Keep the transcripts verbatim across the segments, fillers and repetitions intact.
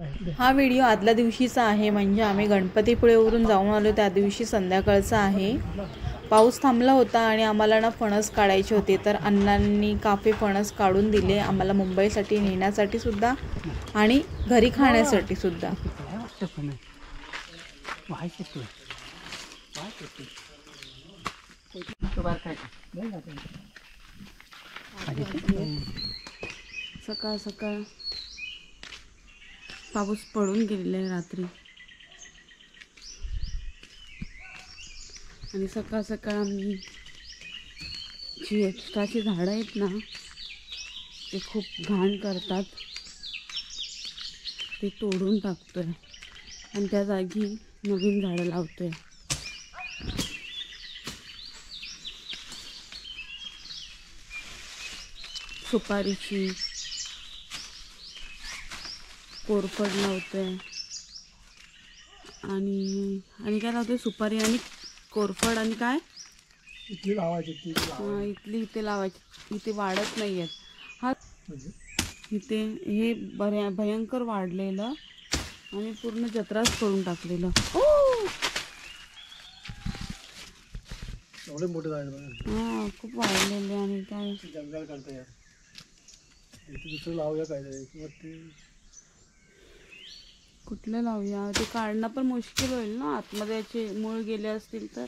हा व्हिडिओ आदल्या दिवशीचा आहे, म्हणजे आम्ही गणपतीपुळेवरून जाऊन आलो त्या दिवशी संध्याकाळचा आहे। पाऊस थांबला होता आणि आम्हाला ना फणस काढायचे होते, तर अण्णांनी काफे फणस काढून दिले आम्हाला मुंबईसाठी नेण्यासाठी सुद्धा आणि घरी खाण्यासाठी सुद्धा। सकाळ सकाळ पाऊस पडून गेलेला आहे रात्री, आणि सकाळ सकाळ आम्ही जी एक्स्ट्राची झाडं आहेत ना ते खूप घाण करतात, ते तोडून टाकतोय आणि त्या जागी नवीन झाडं लावतोय। सुपारीची कोरफड लावतोय आणि आणि काय लावतोय, सुपारी आणि कोरफड आणि काय इथली लावायची, हां इथली इथे लावायची, इथे वाढत नाही आहेत। हा इथे हे बऱ्या भयंकर वाढलेलं आणि पूर्ण जत्राच करून टाकलेलं। एवढे मोठे झाले, हां खूप वाढलेले आणि काय जंगल करता यार, इथे दुसरं लावूया काय, कुठलं लावूया, ते काढणं पण मुश्किल होईल ना, आतमध्ये याचे मूळ गेले असतील तर।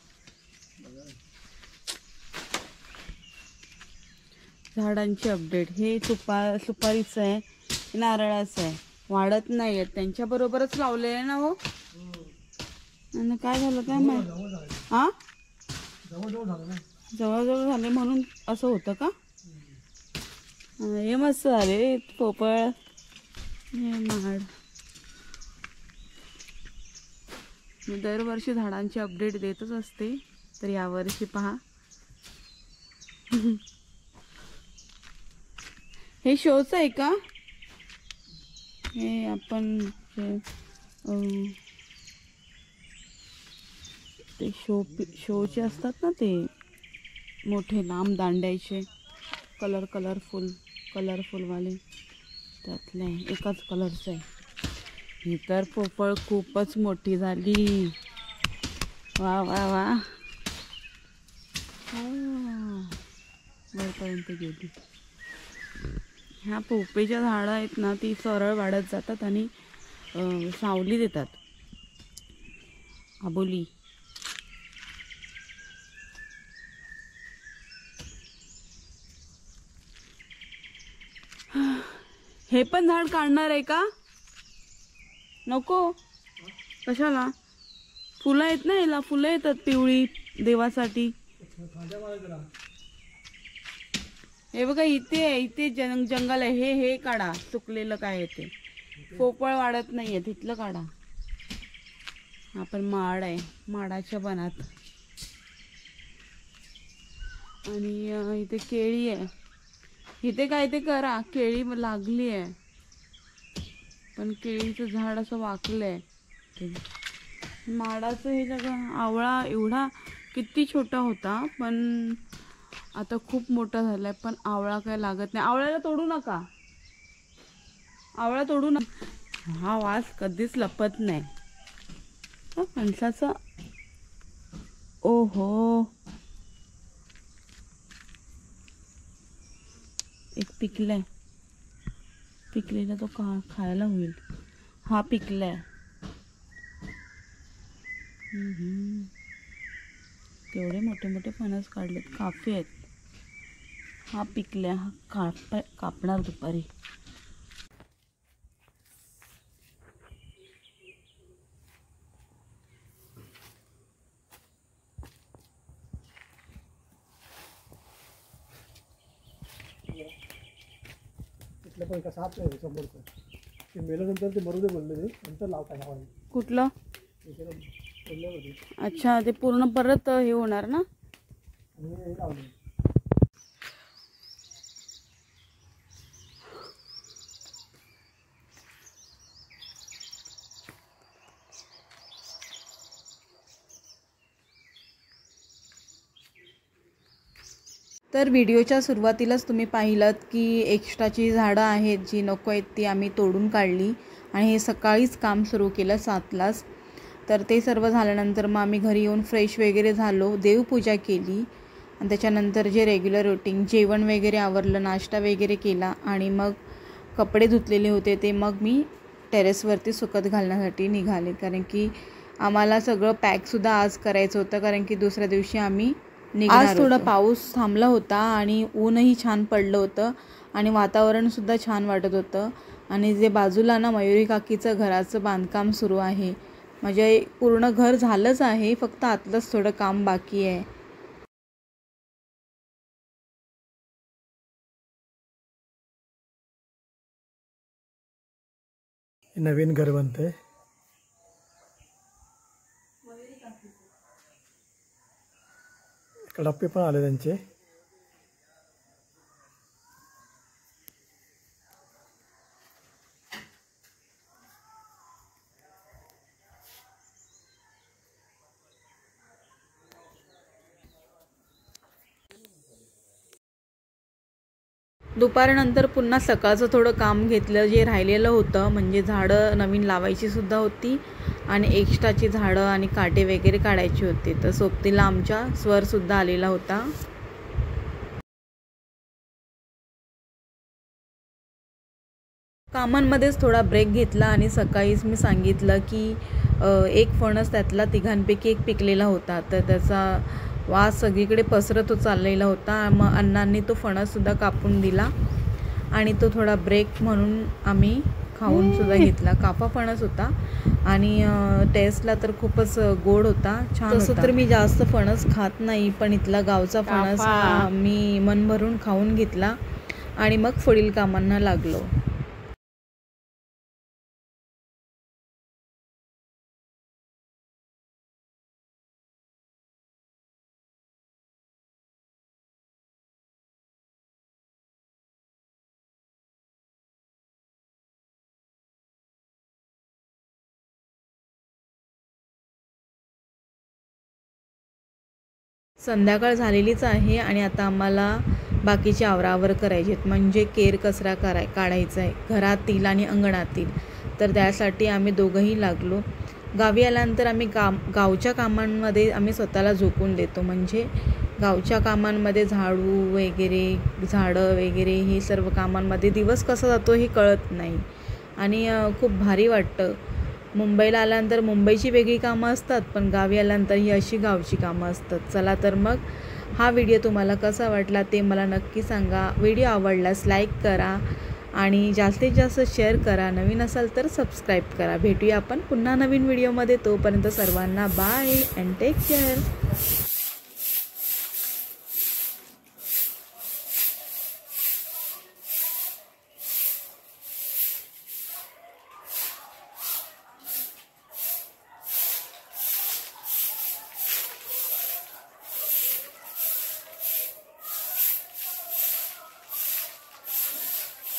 झाडांची अपडेट, हे सुपा सुपारीचं आहे, नारळाचं आहे, वाढत नाही आहेत, त्यांच्या बरोबरच लावले आहे ना हो। आणि काय झालं काय माहिती, हां जवळजवळ झाले म्हणून असं होतं का। हे मस्त झाले पोपळ, हे महाड। मी दरवर्षी झाडांची अपडेट देतच असते, तर यावर्षी पहा हे शोचं आहे का, हे आपण ते शो शोचे असतात ना, ते मोठे लांब दांड्याचे कलर कलरफुल कलरफुलवाले, त्यातले एकाच कलरचं आहे। ही तर पोपळ खूपच मोठी झाली, वा वा वा, वरपर्यंत गेली। ह्या पोपेच्या झाडं आहेत ना, ती सरळ वाढत जातात आणि सावली देतात, आबोली। हे पण झाड काढणार आहे का, नको कशाला, फुलं आहेत ना, याला फुलं येतात पिवळी देवासाठी। हे बघा इथे इथे जंग जंगल आहे, हे हे काढा, सुकलेलं काय ते पोपळ वाढत नाहीये, तिथलं काढा। आपण माड आहे, माडाच्या बनात, आणि इथे केळी आहे, इथे काय ते करा, केळी लागली आहे पण केळीचं झाड असं वाकलंय। माडाचं हे सगळं, आवळा एवढा किती छोटा होता पण आता खूप मोठा झालाय, पण आवळा काय लागत नाही। आवळ्याला तोडू नका, आवळा तोडू नका, हा वास कधीच लपत नाही फणसाचा। ओहो, एक पिकलाय, पिकलेला तो का खायला होईल, हा पिकलाय। केवढे मोठे मोठे फणस काढलेत, काफी आहेत। हा पिकलाय, हा काप कापणार दुपारी। पण कसं हात आहे समोरचं, ते मेल्यानंतर ते मरू दे बोलले, नंतर लावता ह्या कुठलं, अच्छा ते पूर्ण परत हे होणार ना, हे लावले। तर व्हिडिओच्या सुरुवातीलाच तुम्ही पाहिलात की एक्स्ट्राची झाडं आहेत जी नको आहेत ती आम्ही तोडून काढली आणि हे सकाळीच काम सुरू केलं सातलाच. तर ते सर्व झाल्यानंतर मग आम्ही घरी येऊन फ्रेश वगैरे झालो, देवपूजा केली आणि त्याच्यानंतर जे रेग्युलर रुटीन जेवण वगैरे आवरलं, नाश्ता वगैरे केला आणि मग कपडे धुतलेले होते ते मग मी टेरेसवरती सुकत घालण्यासाठी निघाले. कारण की आम्हाला सगळं पॅकसुद्धा आज करायचं होतं, कारण की दुसऱ्या दिवशी आम्ही निघणार. आज थोडा पाऊस थांबला होता आणि ऊनही छान पडलं होतं आणि वातावरणसुद्धा छान वाटत होतं. आणि जे बाजूला ना मयुरी काकीचं घराचं बांधकाम सुरू आहे, म्हणजे पूर्ण घर झालंच आहे, फक्त आतलंच थोडं काम बाकी आहे. नवीन घर बनतंय. कडाप्पे पण आले त्यांचे. दुपारनंतर पुन्हा सकाळचं थोडं काम घेतलं, जे राहिलेलं होतं, म्हणजे झाडं नवीन लावायची सुद्धा होती आणि एक्स्ट्राची झाडं आणि काटे वगैरे काढायची होती. तर सोबतीला आमच्या स्वरसुद्धा आलेला होता. कामांमध्येच थोडा ब्रेक घेतला आणि सकाळीच मी सांगितलं की एक फणस त्यातला तिघांपैकी एक पिकलेला होता, तर त्याचा वास सगळीकडे पसरत चाललेला होता. मग अण्णांनी तो फणससुद्धा कापून दिला आणि तो थोडा ब्रेक म्हणून आम्ही खाऊनसुद्धा घेतला. कापा फणस होता आणि टेस्टला तर खूपच गोड होता, छान. तसं तर मी जास्त फणस खात नाही, पण इथला गावचा फणस मी मन भरून खाऊन घेतला आणि मग पुढील कामांना लागलो. संध्याकाळ झालेलीच आहे आणि आता आम्हाला बाकीचे आवरावर करायचे आहेत, म्हणजे केर कचरा कराय काढायचा आहे घरातील आणि अंगणातील. तर त्यासाठी आम्ही दोघंही लागलो. गावी आल्यानंतर आम्ही काम गावच्या कामांमध्ये आम्ही स्वतःला झोकून देतो, म्हणजे गावच्या कामांमध्ये झाडू वगैरे, झाडं वगैरे, हे सर्व कामांमध्ये दिवस कसा जातो हे कळत नाही आणि खूप भारी वाटतं. मुंबईला आल्यानंतर मुंबईची वेगळी कामं असतात, पण गावी आल्यानंतर ही अशी गावची कामं असतात. चला तर मग हा व्हिडिओ तुम्हाला कसा वाटला ते मला नक्की सांगा. व्हिडिओ आवडल्यास लाईक करा आणि जास्तीत जास्त शेअर करा. नवीन असाल तर सबस्क्राईब करा. भेटूया आपण पुन्हा नवीन व्हिडिओमध्ये. तोपर्यंत सर्वांना bye and take care.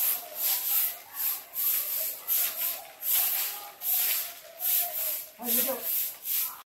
Hadi